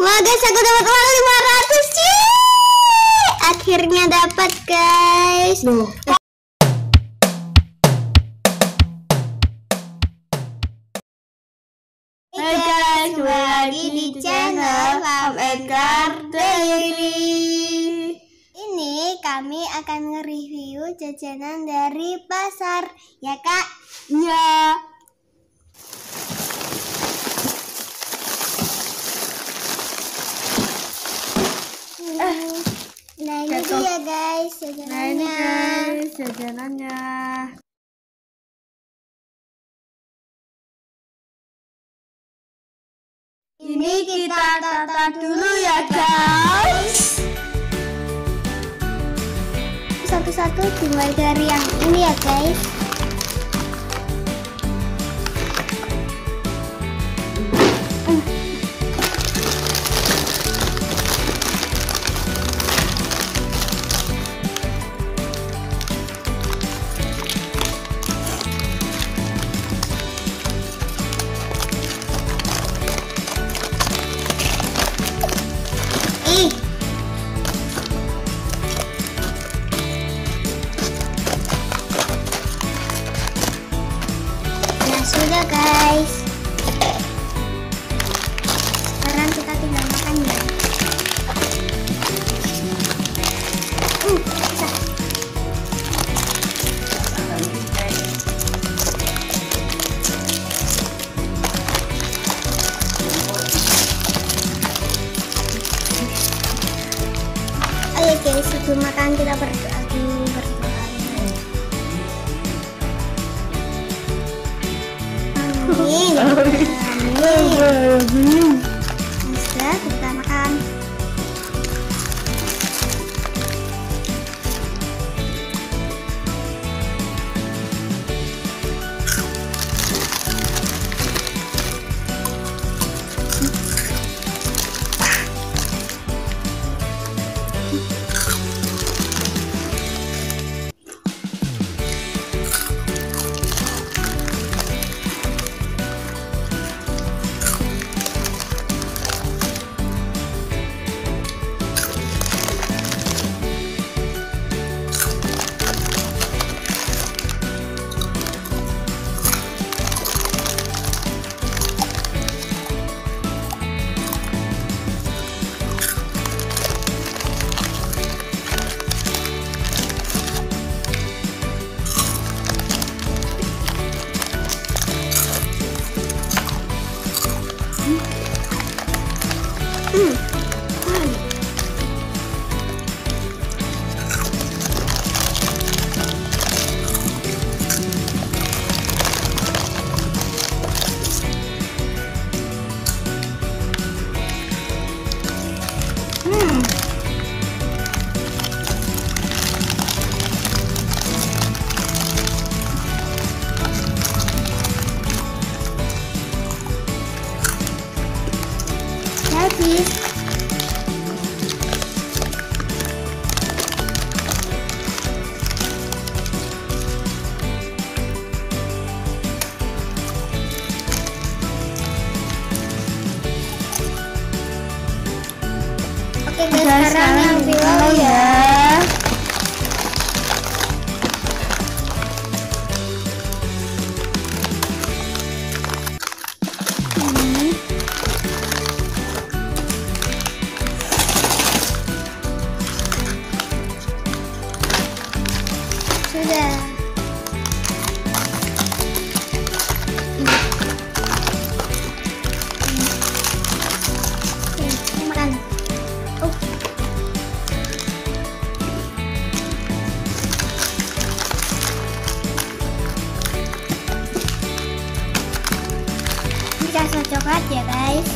Wah guys, aku dapat uang 500 sih. Akhirnya dapat guys. Loh. Hai guys, kembali lagi di channel Ham Edgar Daily. Ini kami akan nge-review jajanan dari pasar, ya kak? Ya. Nah ini dia guys jajanannya. Jajanannya. Ini kita tata dulu ya guys. Satu-satu dimulai dari yang ini ya guys. Sudah guys, sekarang kita tinggal makan ya. Bisa. Ayo guys, sebelum makan kita berdoa dulu. Amin. Amin. Sudah, kita makan. Habis. Oke guys, sekarang yang pilih ya. Sudah. Makan. Ini rasa coklat ya guys.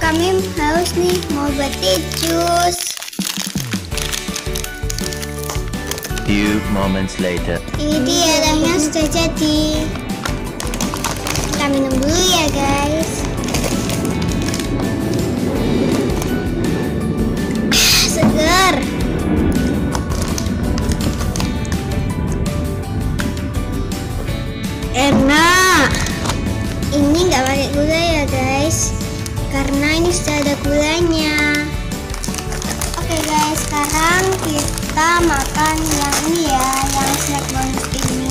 kami haus nih, mau buat jus. Few moments later. Ini dia tehnya sudah jadi. Kita minum dulu ya guys. Seger. Enak. Ini nggak pakai gula ya guys, karena ini sudah ada gulanya. Oke guys, sekarang kita makan yang ini ya, yang snack bonus ini.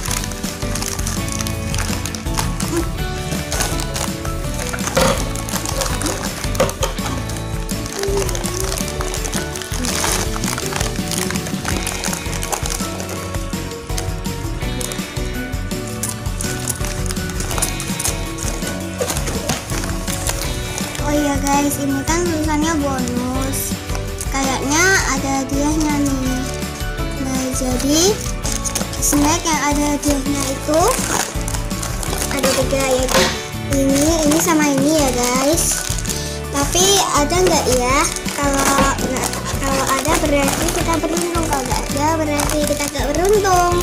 Oh iya guys, ini kan tulisannya bonus. Kayaknya ada hadiahnya nih. Nah, jadi snack yang ada hadiahnya itu ada 3, yaitu ini sama ini ya guys. Tapi ada nggak ya? Kalau ada berarti kita beruntung, kalau nggak ada berarti kita nggak beruntung.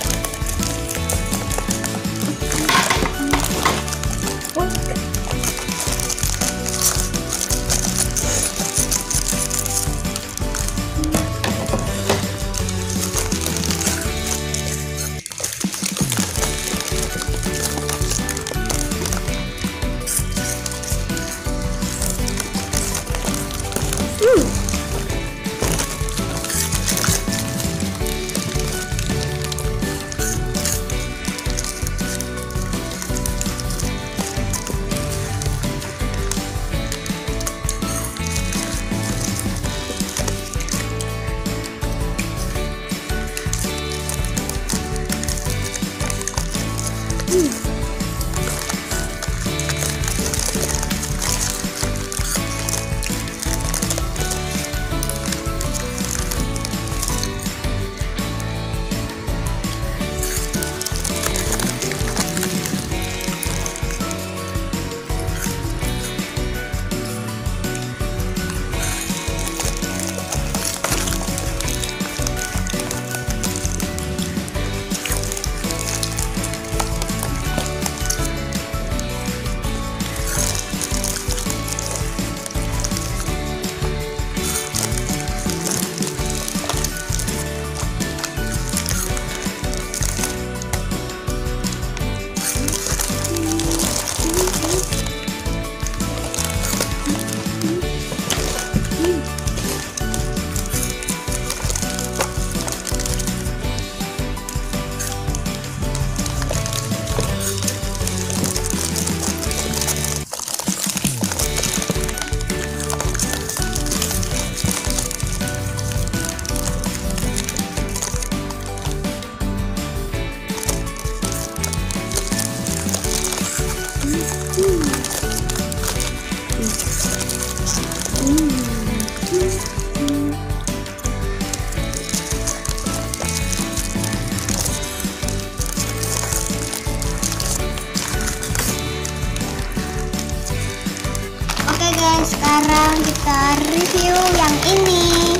Sekarang kita review yang ini.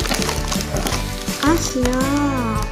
Siap.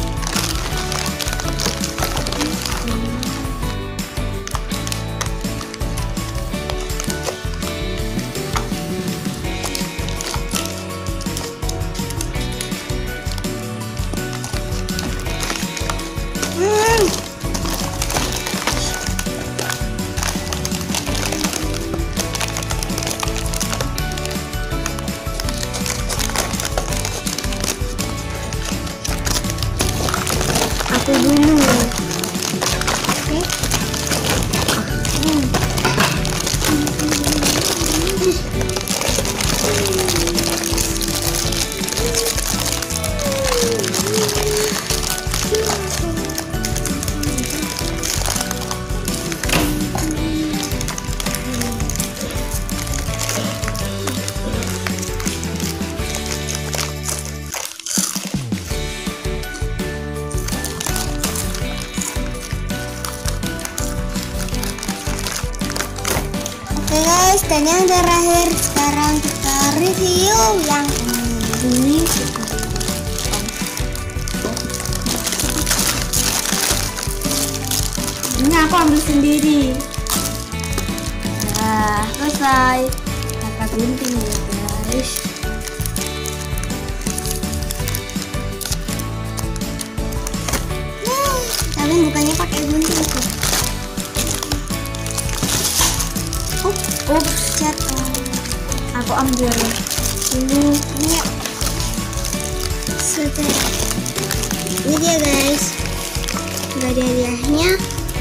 Aku dulu. Oke. Oke guys, dan Dan yang terakhir, sekarang kita review yang ini. Ini aku ambil sendiri. Nah, selesai. Kakak gunting ya guys. Tapi bukannya pakai gunting tuh. Ups, jatuh. Aku ambil Ini ya. Sudah. Ini dia guys. Udah ada hadiahnya.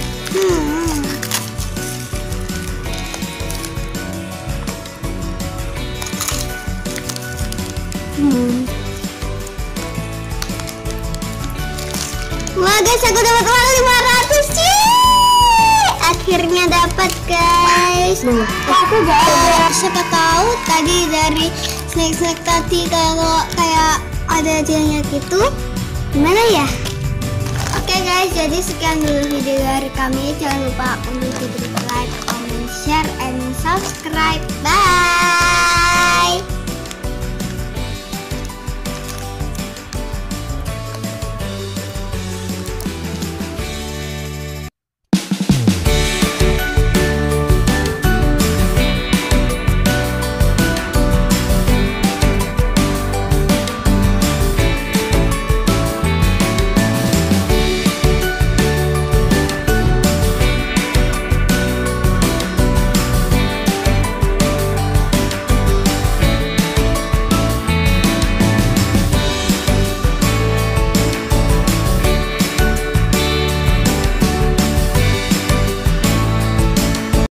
Wah guys, aku dapat uang 500 sih. Akhirnya dapat guys. aku gak ada. Siapa tahu tadi dari snack tadi kalau kayak ada hadiahnya gitu. Gimana ya? Oke guys, jadi sekian dulu video dari kami. Jangan lupa untuk diberi like, comment, share, and subscribe. Bye.